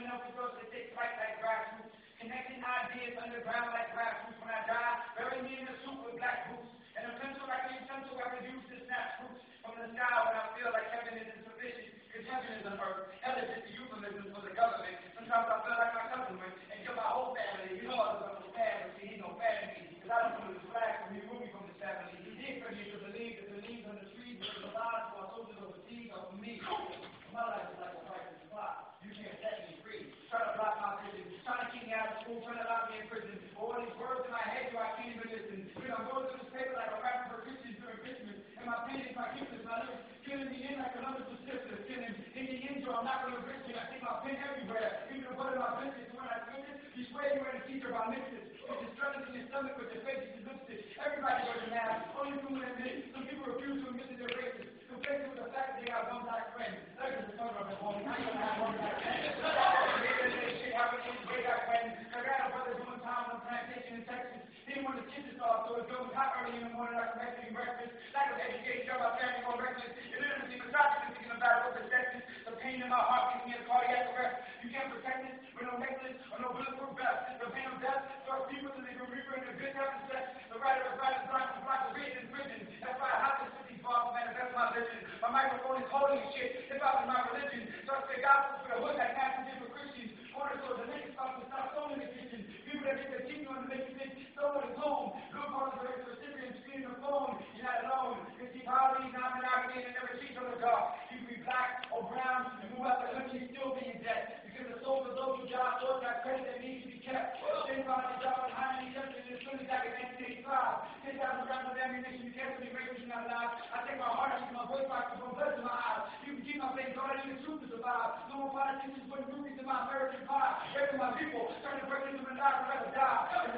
help us to take flight like grassroots, connecting ideas underground like grassroots. When I die, bury me in the soup with black boots, and a pencil like a utensil I could use to snap fruits from the sky when I feel like heaven is insufficient, because heaven is on earth. Hell is just a euphemism for the government. Sometimes I feel like my cousin went and killed my whole family. You know I was a fan, but see, he's no fan of me, because I don't know this flag from me, movie from this family. He did for me to believe that the leaves on the trees were the lies, so I told you those seeds are for me. My life is like a priceless clock. You can't set me free. Try to block my vision. Trying to keep me out of school. Trying to lock me in prison. All these words in my head, I can't even listen. You know, I'm going through this paper like a rapper for Christians during Christmas. And my pen is my giftness. My lyrics killing me in like another persistence. Killing in the intro, I'm not going to risk it. I take my pen everywhere. Even the one of my business. When I switch it, you swear you were the teacher about mixes. You're struggling in your stomach with your face and lipstick. Everybody wears a mask. Only you can admit. Some people refuse to admit that they're racist. Complacent with the fact that they got one black friend. That's just the cover of it, homie. I ain't gonna have one black friend. Shit happened in the way back when I got a brother doing time on a plantation in Texas. He didn't want the kids to start, so it was hot early in the morning like a Mexican breakfast. Lack of education, got my family going reckless. It literally seemed misogyny thinking about it with the sexist. The pain in my heart gives me a cardiac arrest. You can't protect it with no necklace or no bulletproof vest. The pain of death starts people to leave a reaper in the good having sex. The writer of writers blind to block the written in prison. That's why I have to sit these bars to manifest my vision. My microphone is holy shit. Hip hop is my religion. So I say gospel for the hood like Matthew did for Christians. Order so the niggas stop to stop throwing in the kitchen. People that get their teeth on to make you think someone is home. Good part of the recipient screen the phone. You're not alone. You see poverty, non-monogamy, and never cheat on the dog. You can be black or brown and move out the hood and you still be in debt. Because the souls of those who job those got credit that needs to be kept. Same body job and how many attempts in the Sunday back in 1985. 10,000 rounds of ammunition, you can't be racing out loud. I take my heart, I use my voice box, from blood to my eyes. You can keep my face on, I need the truth to survive. No more politicians putting movies in my American pie. Raping my people, trying to break into the lives and let us die.